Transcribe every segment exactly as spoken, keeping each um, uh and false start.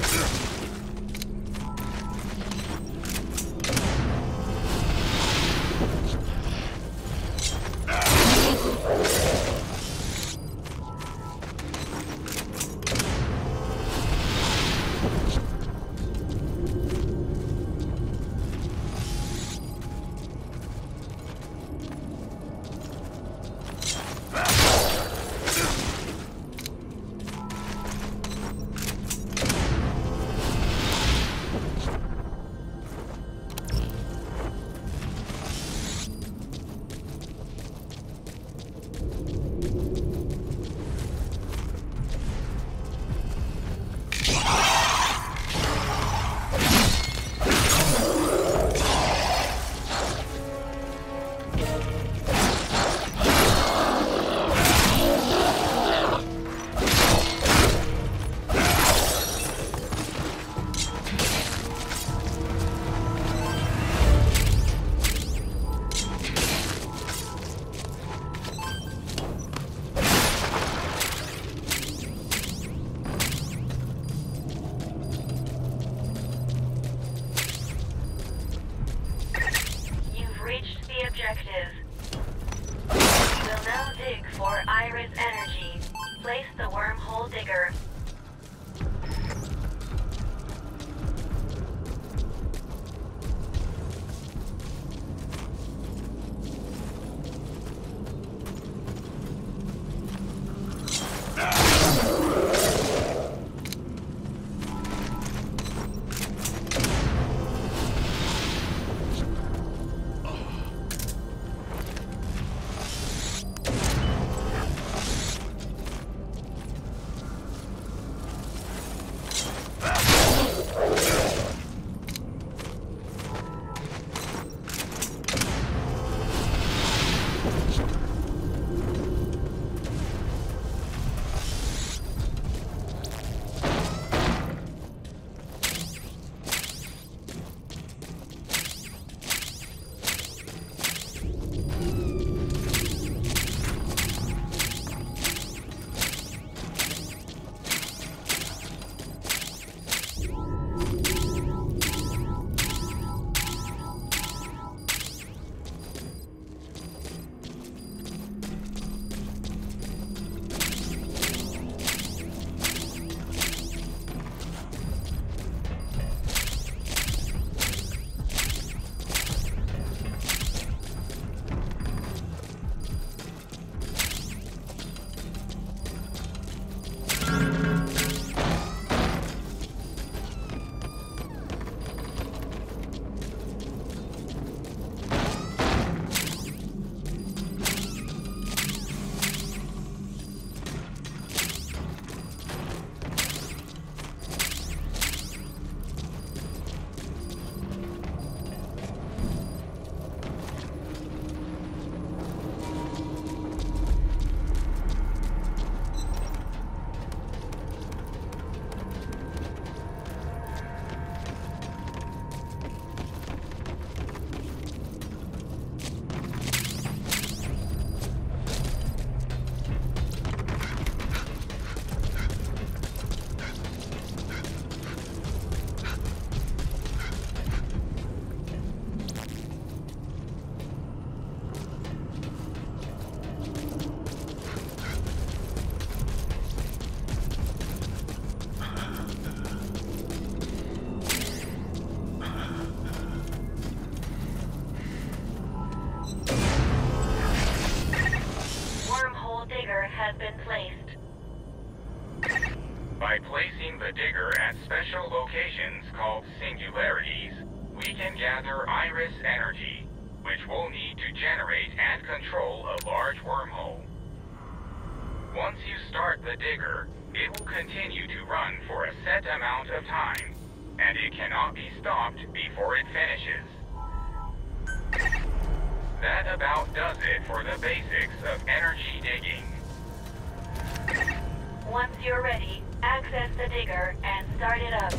objective. We will now dig for iris energy. Place the wormhole digger. Has been placed. By placing the digger at special locations called singularities, we can gather iris energy, which we'll need to generate and control a large wormhole. Once you start the digger, it will continue to run for a set amount of time, and it cannot be stopped before it finishes. That about does it for the basics of energy digging. Once you're ready, access the digger and start it up.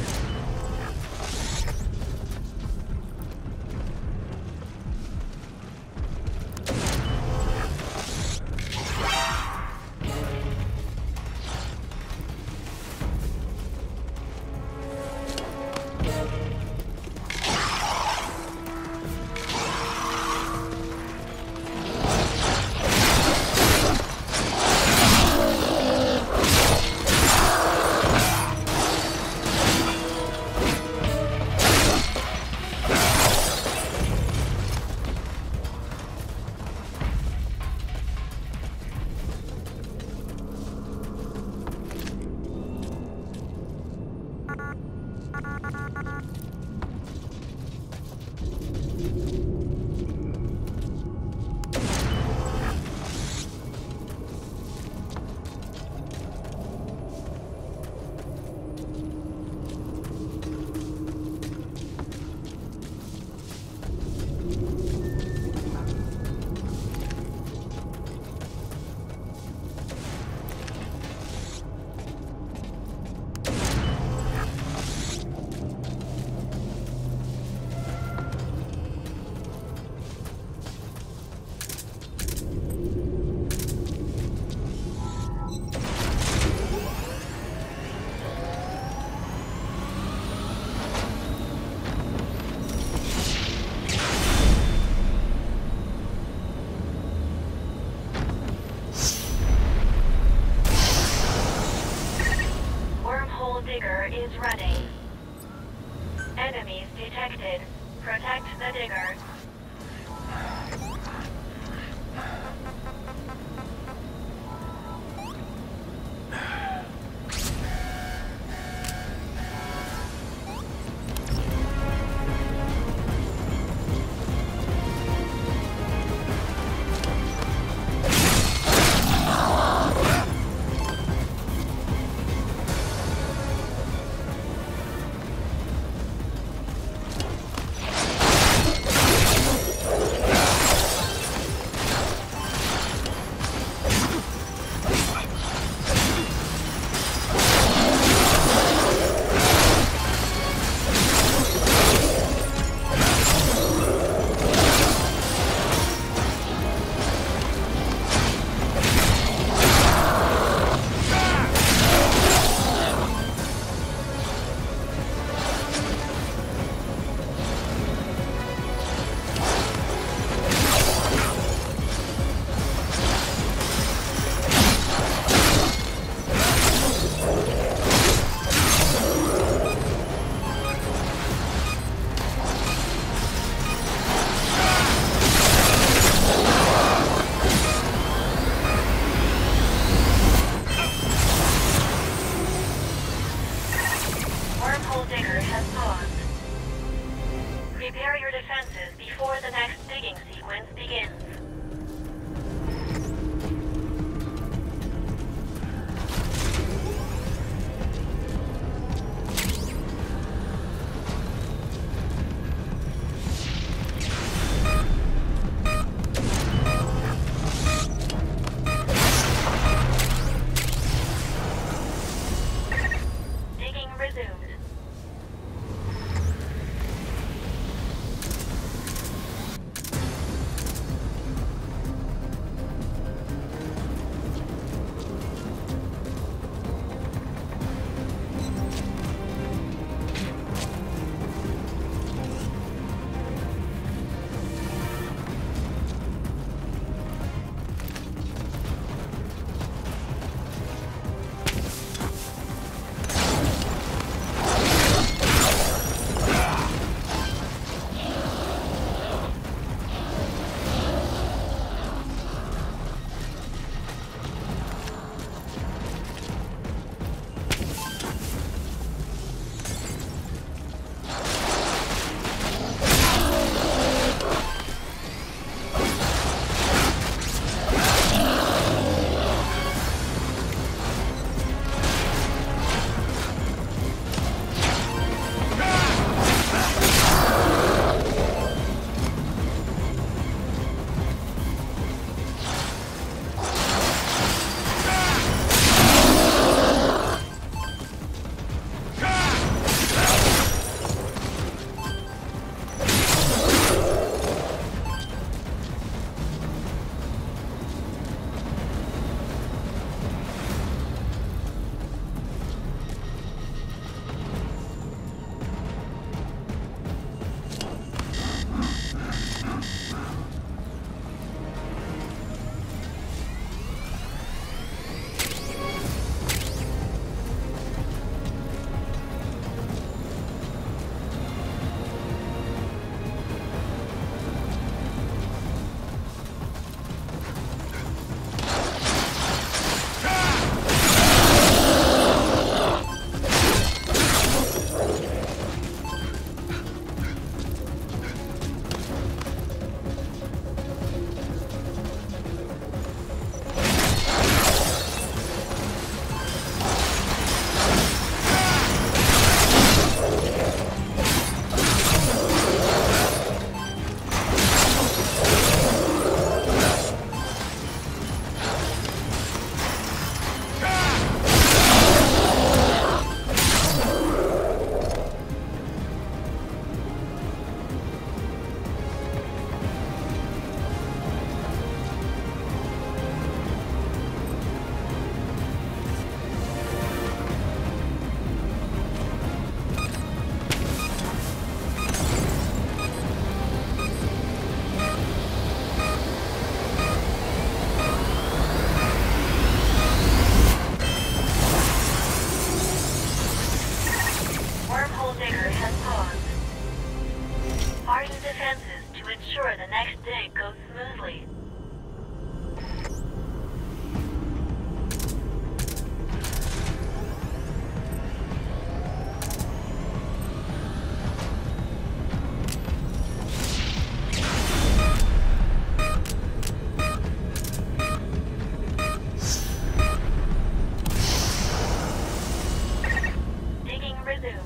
Digger is running. Enemies detected. Protect the digger. Digger has paused. Prepare your defenses before the next digging sequence begins. Digging resumed. Harden defenses to ensure the next dig goes smoothly. Digging resumed.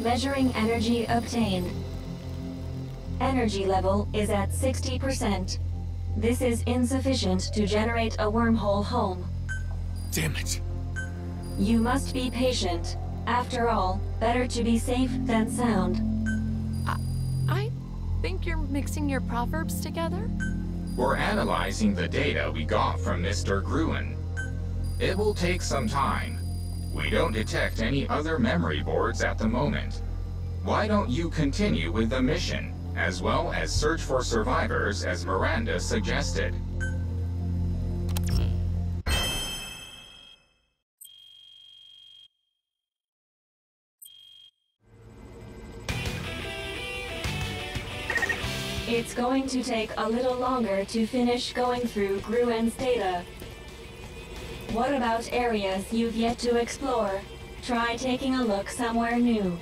Measuring energy obtained. Energy level is at sixty percent. This is insufficient to generate a wormhole home. Damn it. You must be patient. After all, better to be safe than sound. I, I think you're mixing your proverbs together? We're analyzing the data we got from Mister Gruen. It will take some time. We don't detect any other memory boards at the moment. Why don't you continue with the mission, as well as search for survivors as Miranda suggested? It's going to take a little longer to finish going through Gruen's data. What about areas you've yet to explore? Try taking a look somewhere new.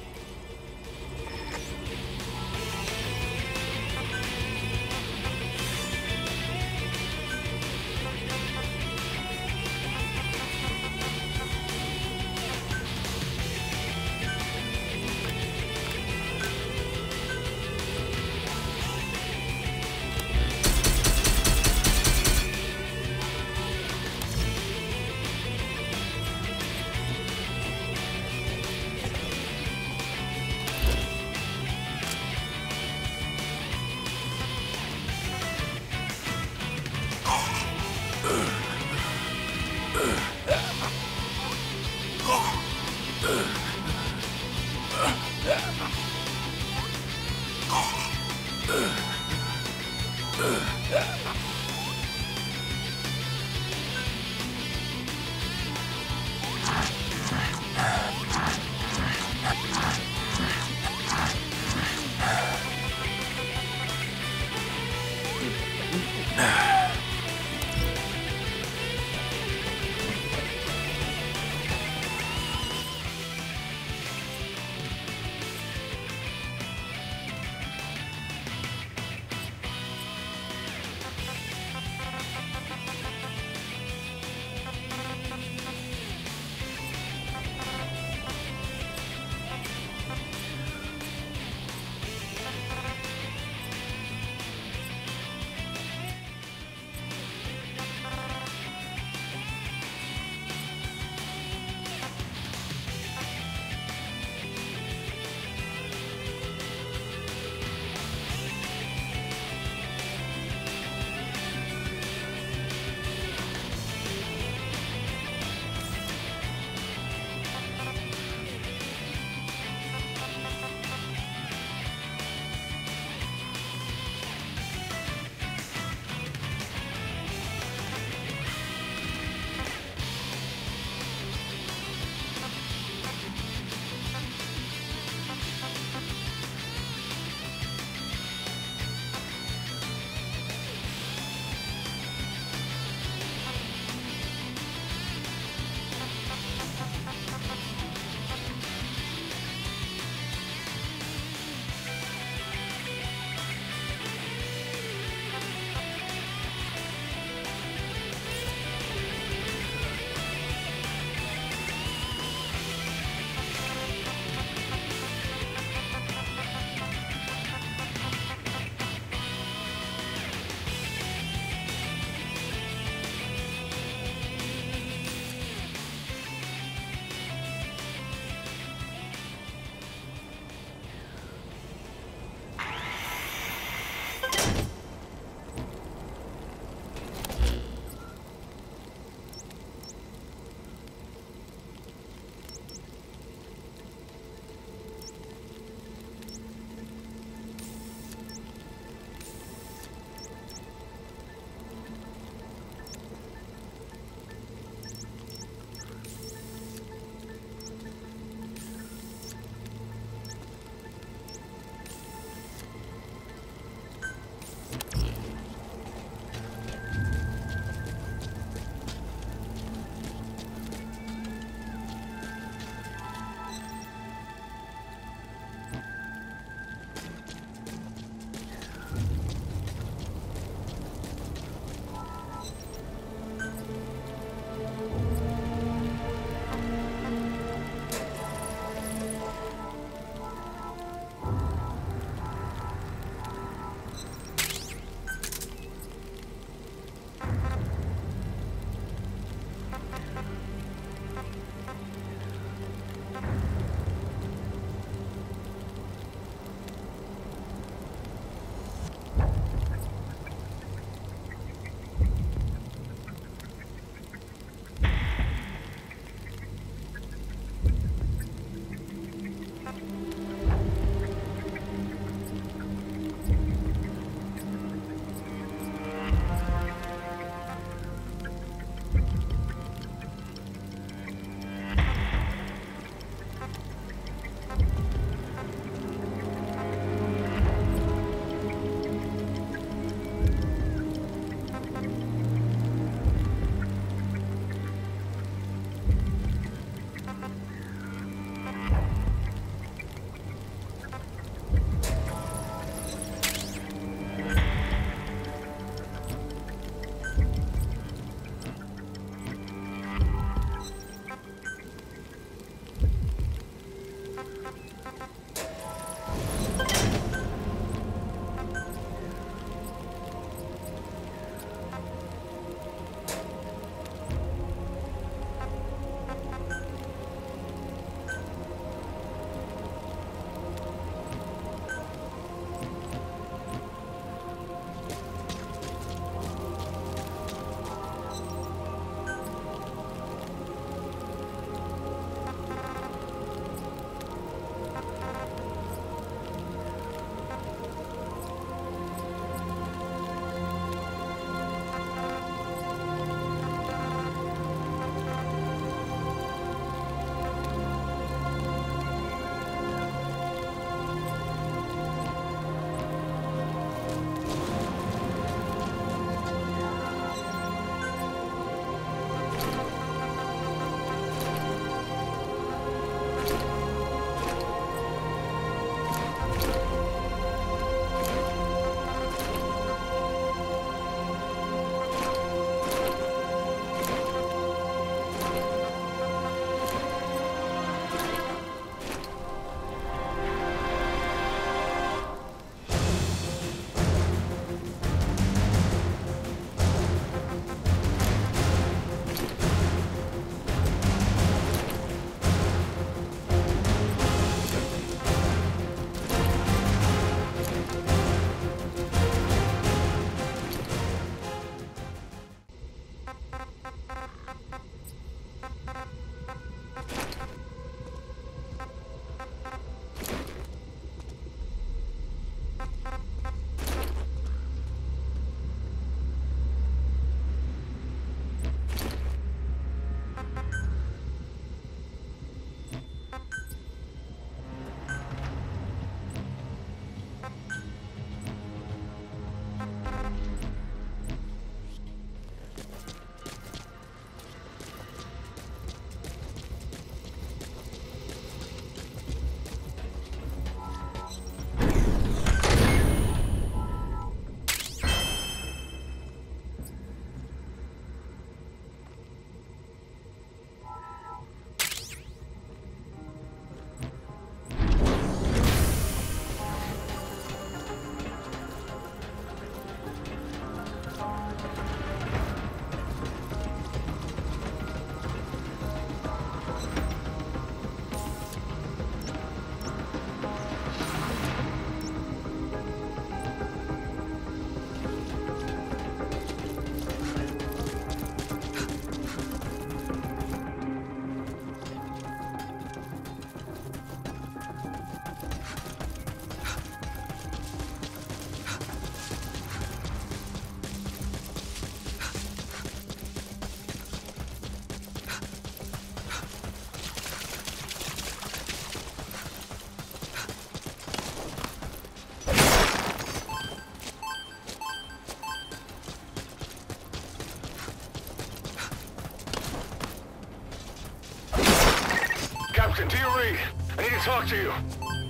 Captain, do you read? I need to talk to you.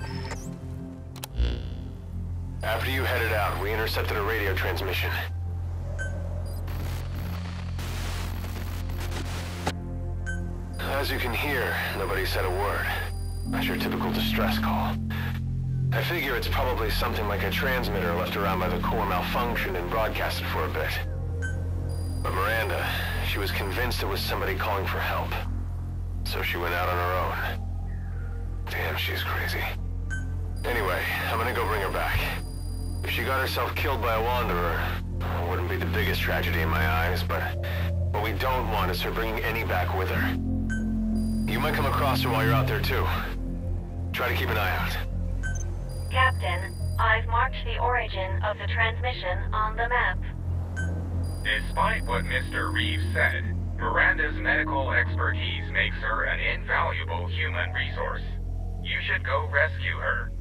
After you headed out, we intercepted a radio transmission. As you can hear, nobody said a word. That's your typical distress call. I figure it's probably something like a transmitter left around by the core malfunctioned and broadcasted for a bit. But Miranda, she was convinced it was somebody calling for help. So she went out on her own. Damn, she's crazy. Anyway, I'm gonna go bring her back. If she got herself killed by a wanderer, it wouldn't be the biggest tragedy in my eyes, but what we don't want is her bringing any back with her. You might come across her while you're out there too. Try to keep an eye out. Captain, I've marked the origin of the transmission on the map. Despite what Mister Reeves said, Miranda's medical expertise makes her an invaluable human resource. You should go rescue her.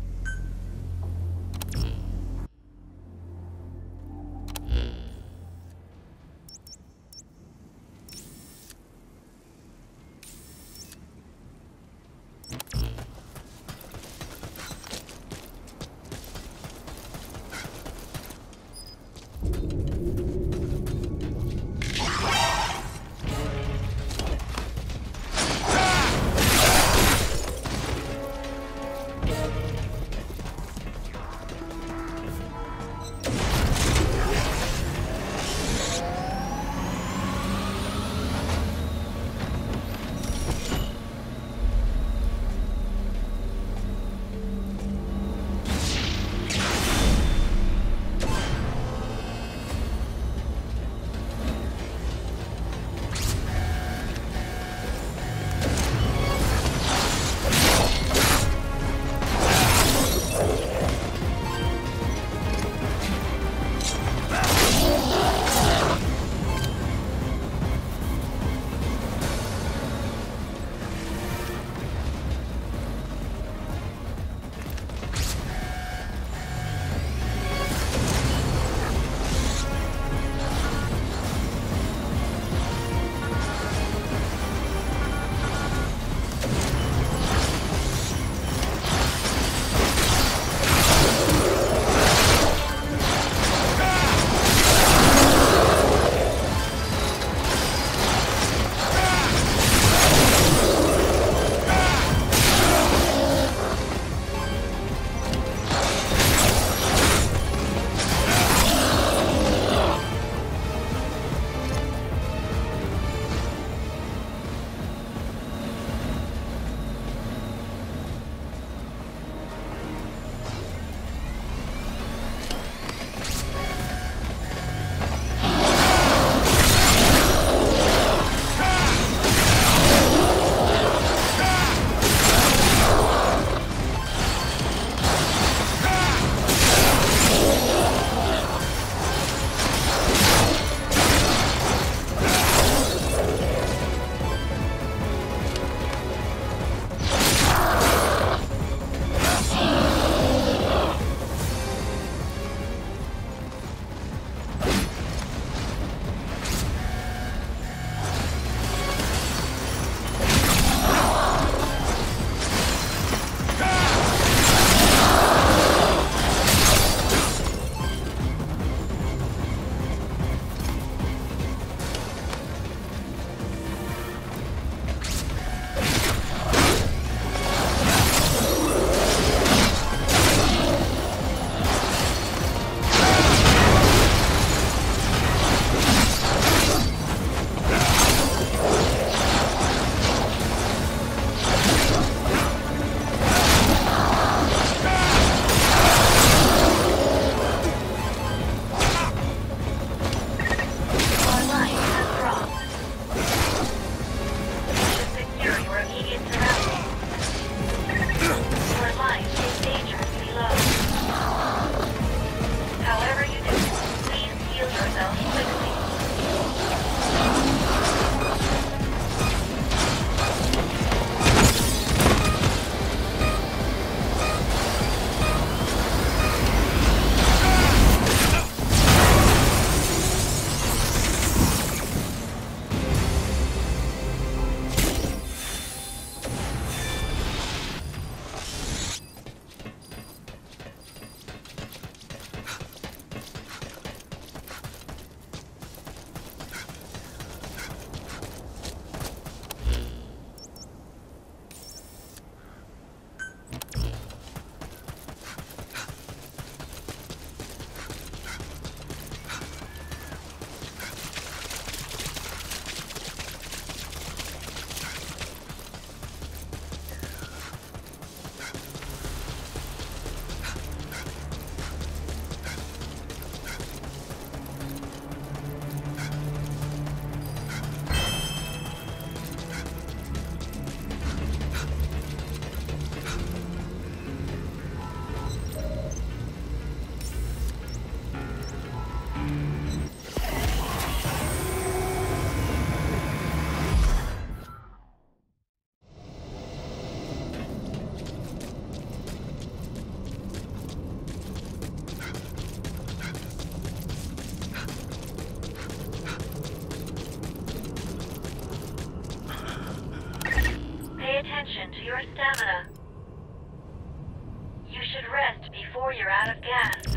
your stamina. You should rest before you're out of gas.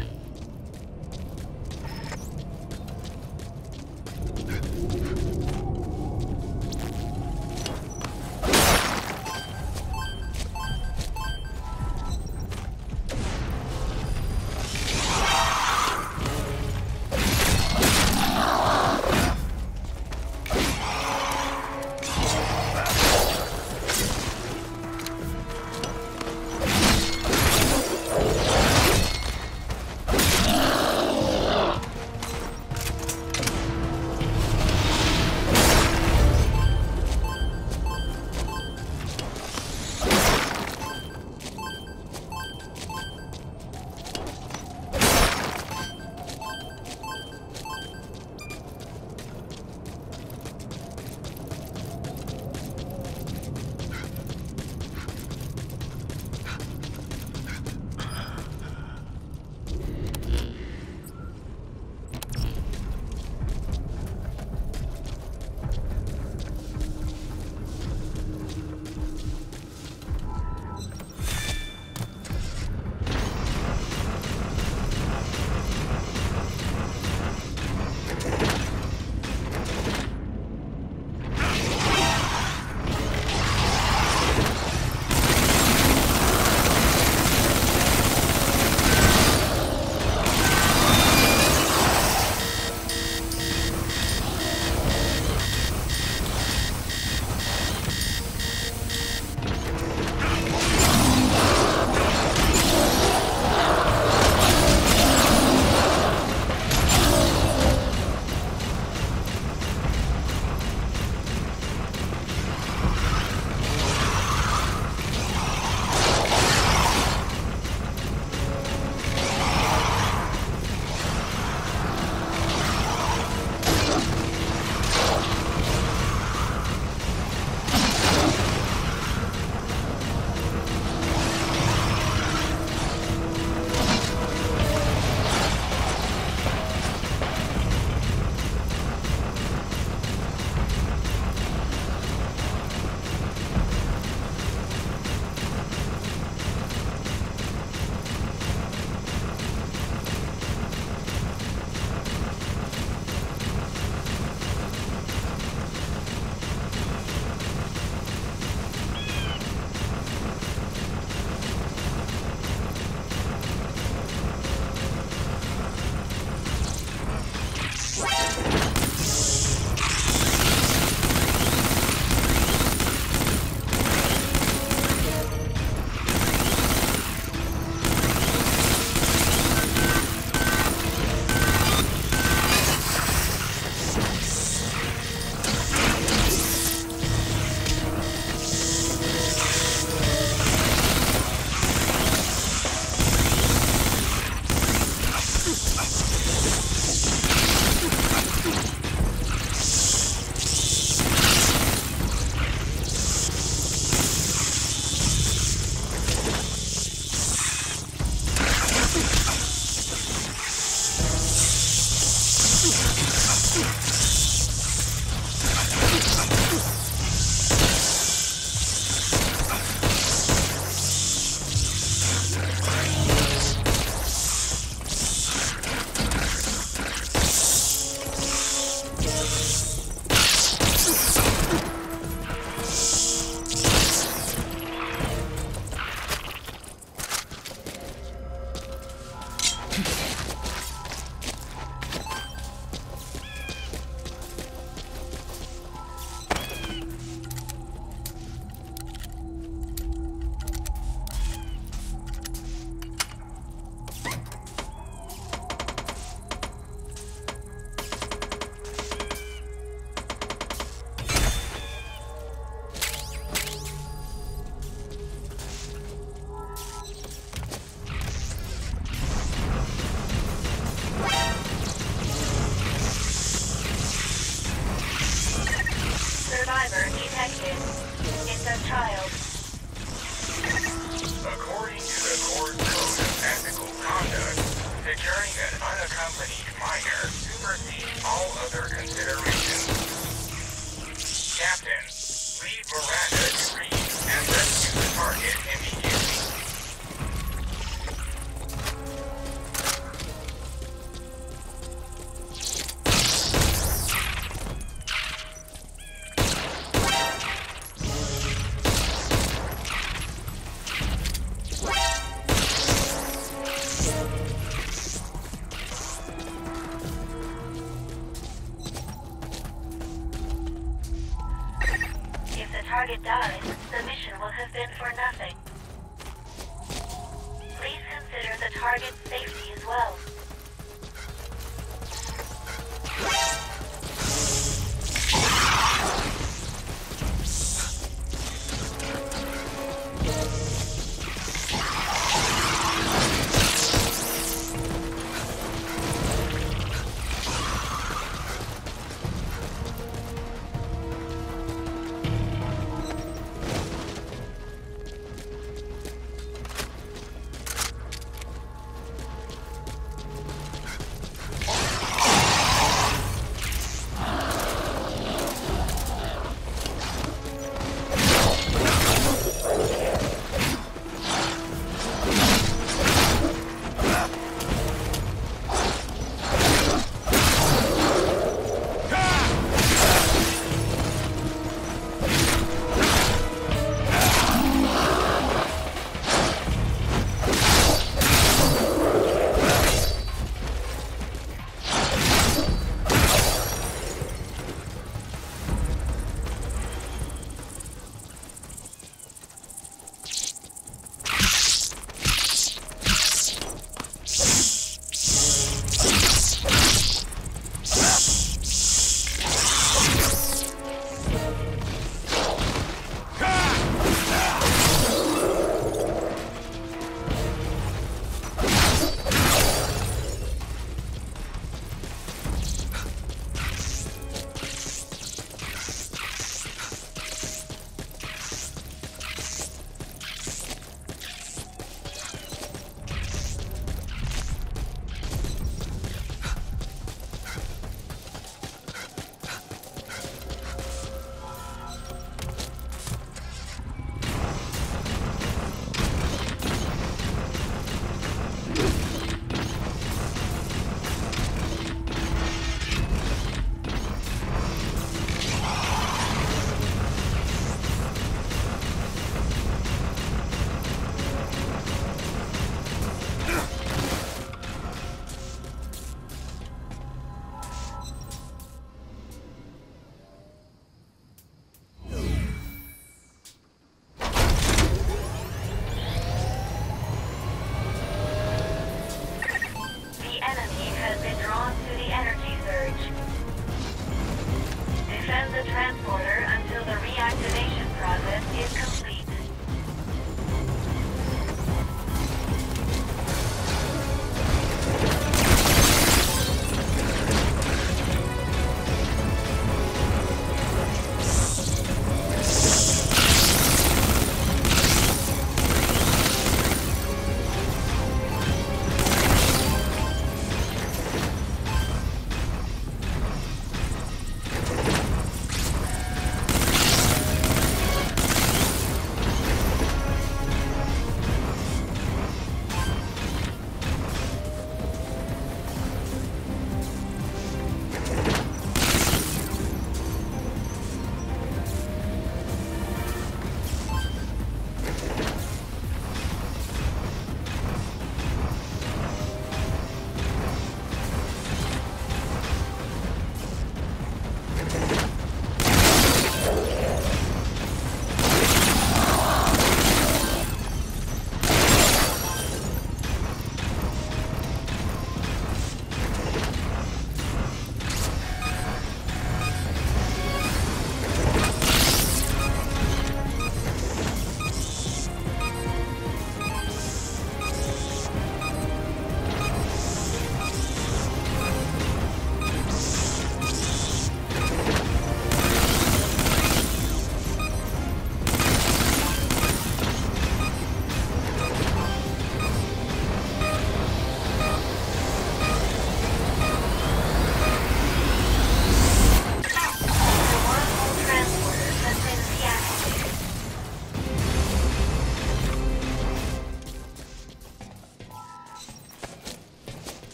Survivor detected. It's a child. According to the Court Code of Ethical Conduct, securing an unaccompanied minor supersedes all other considerations. Captain, leave Miranda to read and rescue the Otherwise, the mission will have been for nothing. Please consider the target's safety as well.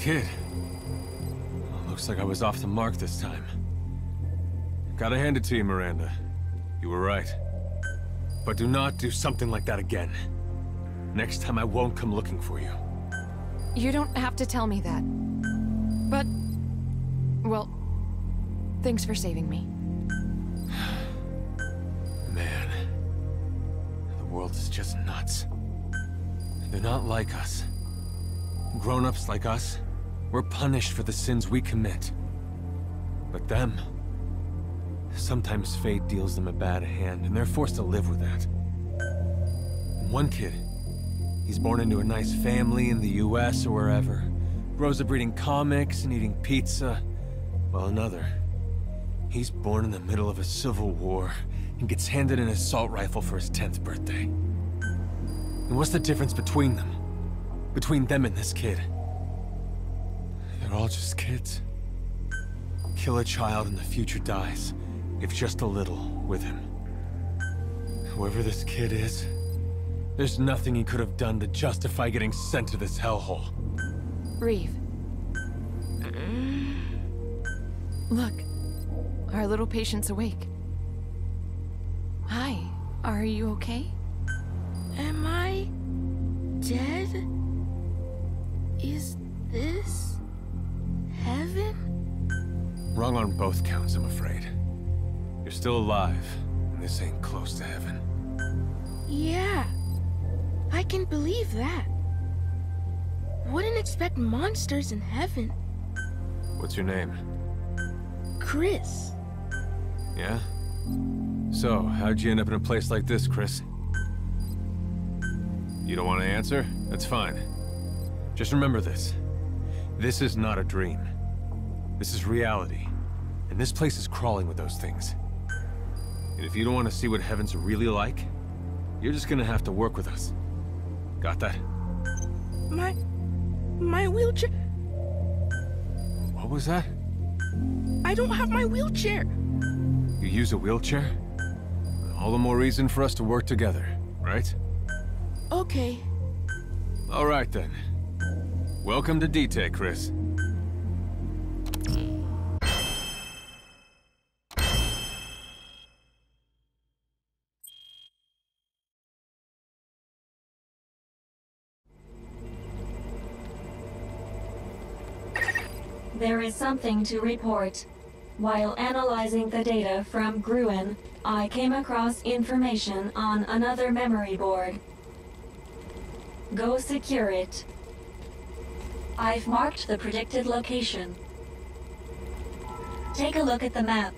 kid. Well, looks like I was off the mark this time. Gotta hand it to you, Miranda. You were right. But do not do something like that again. Next time I won't come looking for you. You don't have to tell me that. But, well, thanks for saving me. Man, the world is just nuts. They're not like us. Grown-ups like us, we're punished for the sins we commit. But them, sometimes fate deals them a bad hand, and they're forced to live with that. One kid, he's born into a nice family in the U S or wherever, grows up reading comics and eating pizza, while another, he's born in the middle of a civil war and gets handed an assault rifle for his tenth birthday. And what's the difference between them? Between them and this kid? They're all just kids. Kill a child and the future dies, if just a little, with him. Whoever this kid is, there's nothing he could have done to justify getting sent to this hellhole. Reeve. Look, our little patient's awake. Hi, are you okay? Am I dead? Is this heaven? Wrong on both counts, I'm afraid. You're still alive, and this ain't close to heaven. Yeah, I can believe that. Wouldn't expect monsters in heaven. What's your name? Chris. Yeah? So, how'd you end up in a place like this, Chris? You don't want to answer? That's fine. Just remember this. This is not a dream. This is reality. And this place is crawling with those things. And if you don't want to see what heaven's really like, you're just gonna have to work with us. Got that? My... my wheelchair... What was that? I don't have my wheelchair. You use a wheelchair? All the more reason for us to work together, right? Okay. All right, then. Welcome to D-Tech, Chris. There is something to report. While analyzing the data from Gruen, I came across information on another memory board. Go secure it. I've marked the predicted location. Take a look at the map.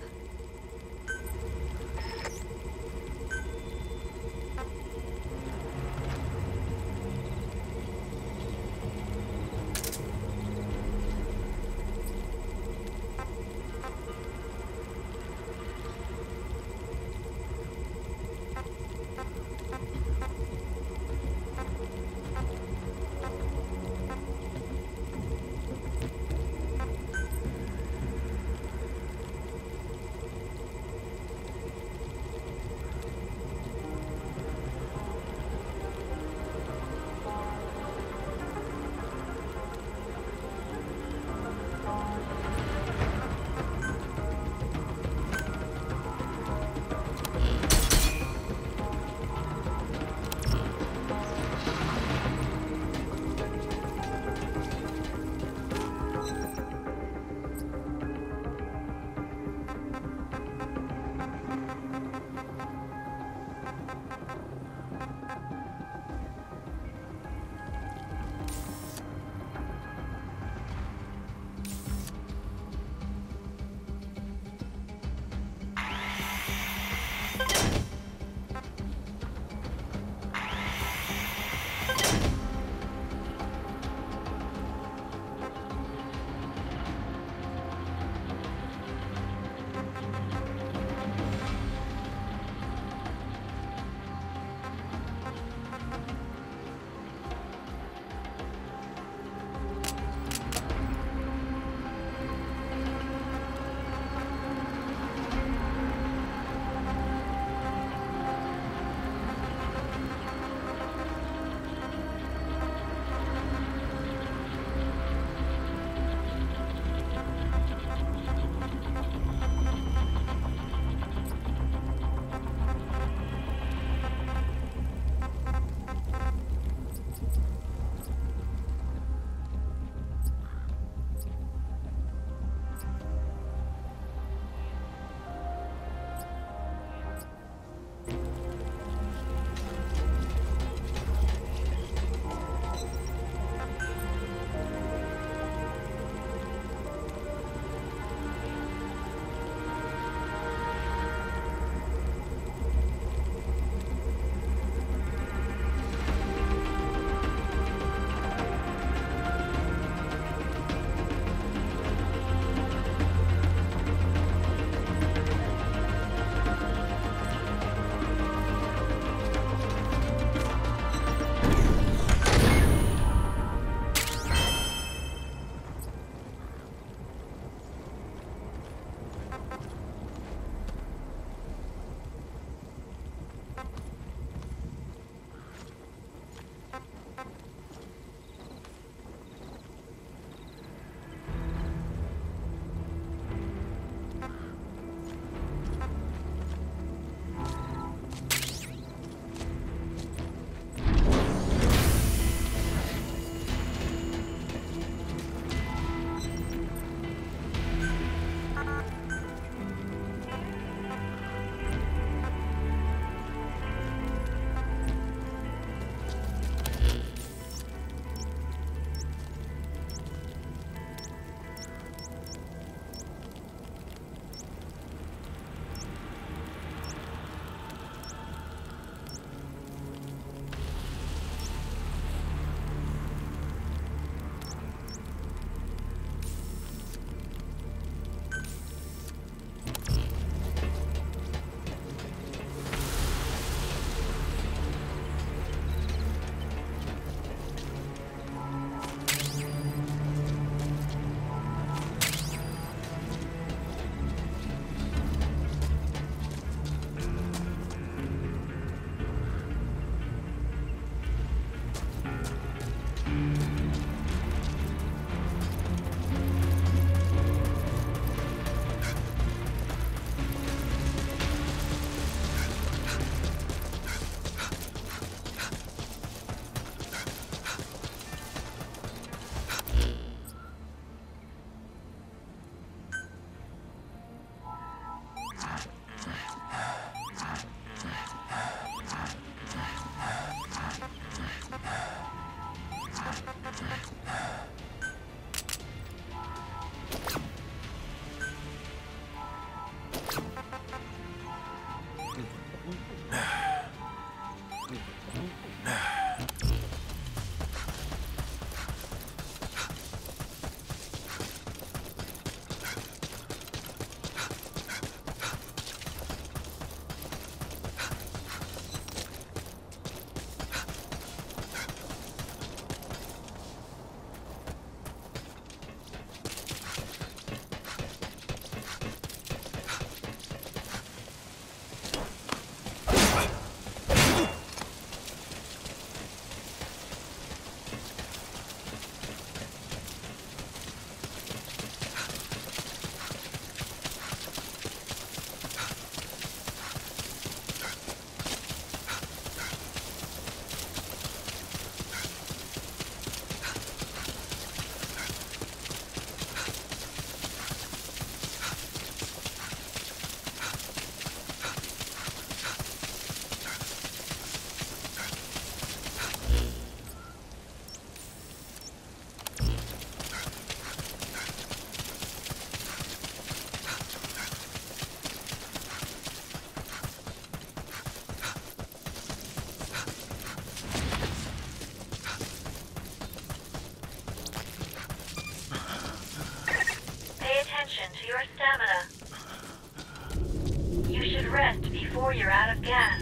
your stamina. You should rest before you're out of gas.